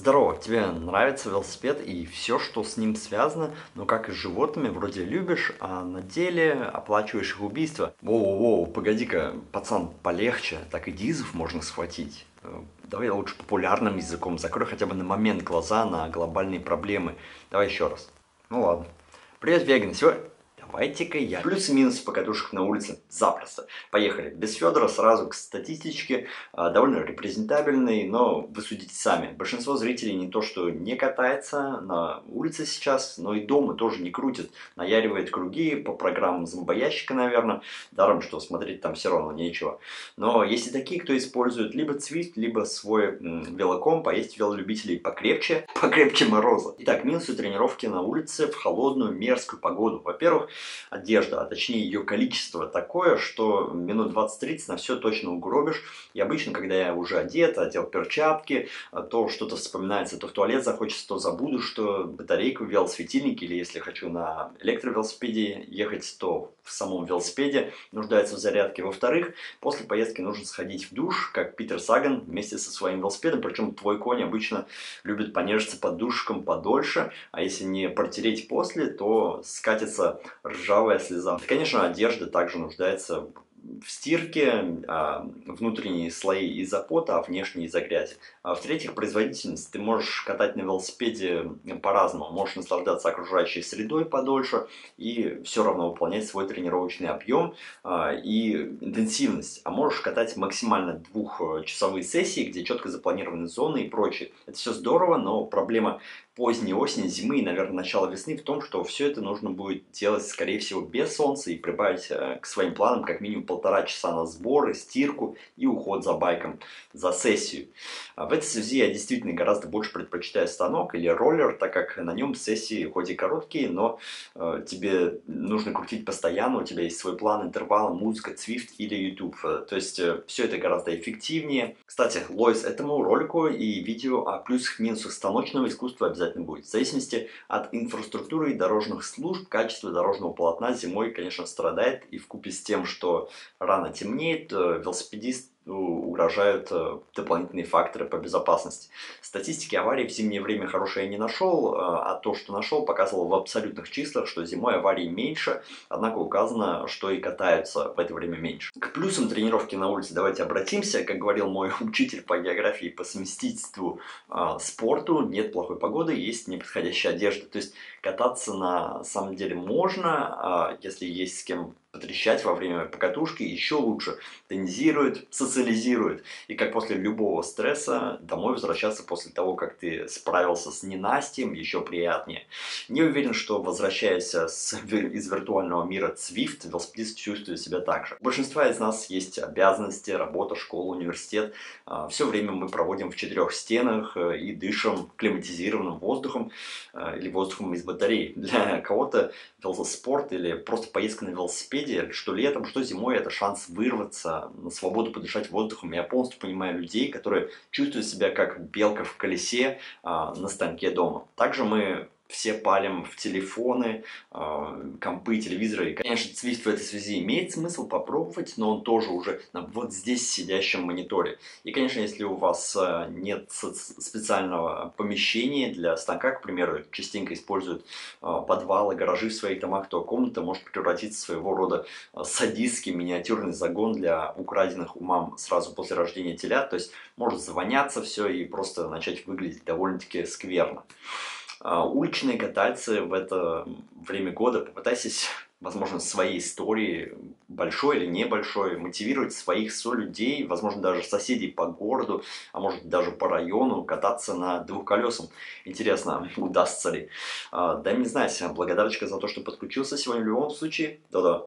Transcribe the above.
Здорово, тебе нравится велосипед и все, что с ним связано, но как и с животными, вроде любишь, а на деле оплачиваешь их убийство. Воу-воу, погоди-ка, пацан, полегче, так и дизов можно схватить. Давай я лучше популярным языком, закрой хотя бы на момент глаза на глобальные проблемы. Давай еще раз. Ну ладно. Привет, веганы, сегодня... Давайте-ка я. Плюсы и минусы покатушек на улице. Запросто. Поехали. Без Федора сразу к статистичке. Довольно репрезентабельный, но вы судите сами. Большинство зрителей не то, что не катается на улице сейчас, но и дома тоже не крутит. Наяривает круги по программам зомбоящика, наверное. Даром, что смотреть там все равно нечего. Но есть и такие, кто использует либо Zwift, либо свой велокомп, а есть велолюбителей покрепче мороза. Итак, минусы тренировки на улице в холодную, мерзкую погоду. Во-первых, одежда, а точнее ее количество такое, что минут 20-30 на все точно угробишь. И обычно, когда я уже одел перчатки, то что-то вспоминается, то в туалет захочется, то забуду, что батарейка в велосветильнике, или если хочу на электровелосипеде ехать, то в самом велосипеде нуждается в зарядке. Во-вторых, после поездки нужно сходить в душ, как Питер Саган, вместе со своим велосипедом. Причем твой конь обычно любит понежиться под душиком подольше, а если не протереть после, то скатится ржавая слеза. И, конечно, одежда также нуждается в стирке, внутренние слои из-за пота, а внешние из-за грязи. А в-третьих, производительность. Ты можешь катать на велосипеде по-разному. Можешь наслаждаться окружающей средой подольше и все равно выполнять свой тренировочный объем и интенсивность. А можешь катать максимально двухчасовые сессии, где четко запланированы зоны и прочее. Это все здорово, но проблема поздней осени, зимы и, наверное, начала весны в том, что все это нужно будет делать, скорее всего, без солнца и прибавить к своим планам как минимум 1,5 часа на сборы, стирку и уход за байком, за сессию. В этой связи я действительно гораздо больше предпочитаю станок или роллер, так как на нем сессии хоть и короткие, но тебе нужно крутить постоянно, у тебя есть свой план, интервалы, музыка, Zwift или YouTube. То есть все это гораздо эффективнее. Кстати, Лойс, этому ролику и видео о плюсах и минусах станочного искусства обязательно будет. В зависимости от инфраструктуры и дорожных служб, качество дорожного полотна зимой, конечно, страдает. И вкупе с тем, что рано темнеет, велосипедист угрожают дополнительные факторы по безопасности. Статистики аварий в зимнее время хорошей я не нашел, а то, что нашел, показывало в абсолютных числах, что зимой аварий меньше, однако указано, что и катаются в это время меньше. К плюсам тренировки на улице давайте обратимся. Как говорил мой учитель по географии по совместительству спорту, нет плохой погоды, есть неподходящая одежда. То есть кататься на самом деле можно, если есть с кем потрещать во время покатушки, еще лучше тонизирует, социализирует. И как после любого стресса домой возвращаться после того, как ты справился с ненастьем, еще приятнее. Не уверен, что возвращаясь из виртуального мира Zwift, велосипедист чувствует себя так же. У большинства из нас есть обязанности, работа, школа, университет. Все время мы проводим в 4 стенах и дышим климатизированным воздухом или воздухом из батареи. Для кого-то велоспорт или просто поездка на велосипеде, что летом, что зимой, это шанс вырваться на свободу, подышать воздухом. Я полностью понимаю людей, которые чувствуют себя как белка в колесе на станке дома. Также мы все палим в телефоны, компы, телевизоры. И, конечно, Zwift в этой связи имеет смысл попробовать, но он тоже уже на вот здесь сидящем мониторе. И, конечно, если у вас нет специального помещения для станка, к примеру, частенько используют подвалы, гаражи в своих домах, то комната может превратиться в своего рода садистский миниатюрный загон для украденных у мам сразу после рождения телят. То есть может завоняться все и просто начать выглядеть довольно-таки скверно. Уличные катальцы в это время года, попытайтесь, возможно, своей историей, большой или небольшой, мотивировать своих солюдей, возможно, даже соседей по городу, а может даже по району, кататься на двухколесном. Интересно, удастся ли? Дай мне знать. Благодарочка за то, что подключился сегодня в любом случае. Да-да.